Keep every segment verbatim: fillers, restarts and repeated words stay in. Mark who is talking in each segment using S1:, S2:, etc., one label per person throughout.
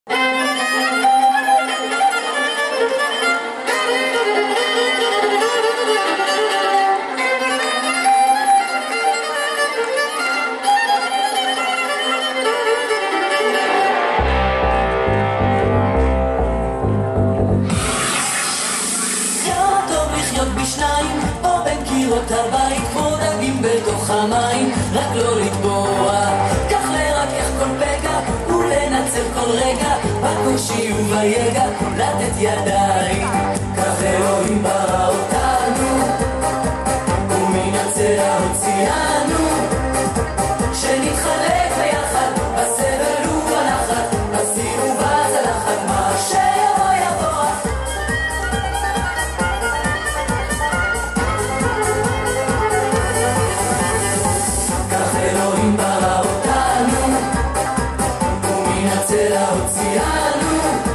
S1: הבית כמו דגים בתוך המים, רק לא לטבוע, כך לרכך כל פגע ולנצל כל רגע, בקושי וביגע לתת ידיים. כך אלוהים ברא אותנו ומן הצלע הוציאנו, שנתחלק ביחד בסבל ובנחת, בסיר ובצלחת, מה שיבוא יבוא. אלוהים ברא אותנו ומן הצלע הוציאנו,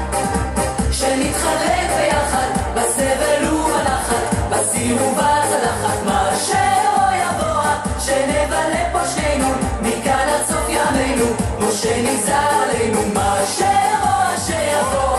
S1: שנתחלק ביחד בסבל ובנחת, בסיר ובצלחת, מה שיבוא יבוא. שנבלה פה שנינו מכאן עד סוף ימינו, משה נגזר עלינו, מה שיבוא שיבוא.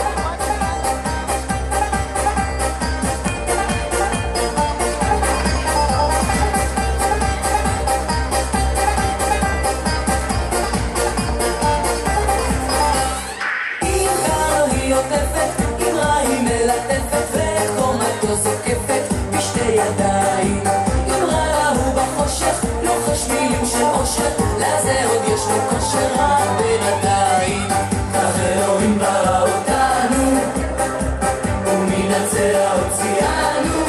S1: אמרה היא מלטפת וקומתו זוקפת בשתי ידיים. אמרה לה הוא בחושך לוחש מילים של אושר, לזה עוד יש לו כושר רק בינתיים. כך אלוהים ברא אותנו ומן הצלע הוציאנו,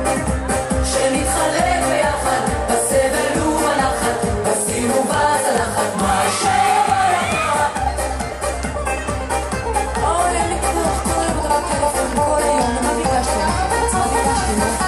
S1: שנתחלק ביחד בסבל ובנחת, בסיר ובצלחת, מה שיבוא יבוא. אוי, אין לי כוח, כל היום אתה בטלפון, כל היום, מה ביקשתם? מה ביקשתם?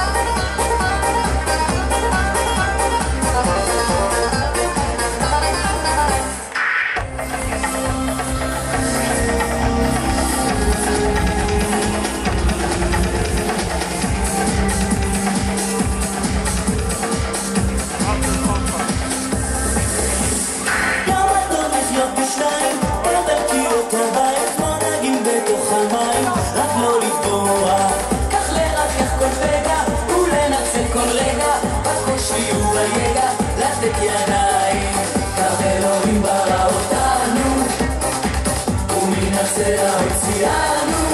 S1: לתת ידיים. כך אלוהים ברא אותנו ומן הצלע הוציאנו,